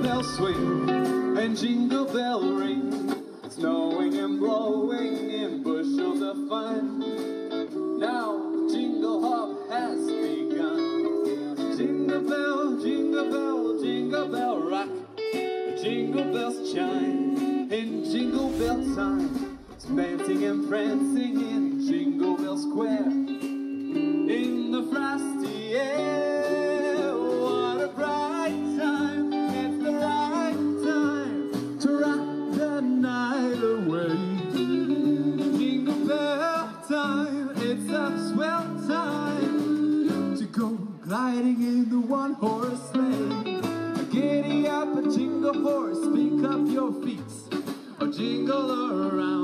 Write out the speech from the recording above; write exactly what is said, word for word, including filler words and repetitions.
bells swing and jingle bell ring, snowing and blowing in bushels of fun. Now the jingle hop has begun. Jingle bell, jingle bell, jingle bell rock. Jingle bells chime in jingle bell time, dancing and prancing in Jingle Bell Square. In the frosty air, what a bright time. It's the right time to rock the night away. Jingle bell time, it's a swell time to go gliding in the one-horse sleigh. Giddy up a jingle horse, pick up your feet, or jingle around